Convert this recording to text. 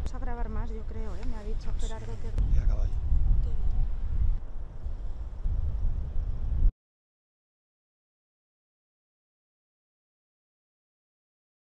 Vamos a grabar más, yo creo, ¿eh? Me ha dicho Gerardo que... Y a caballo.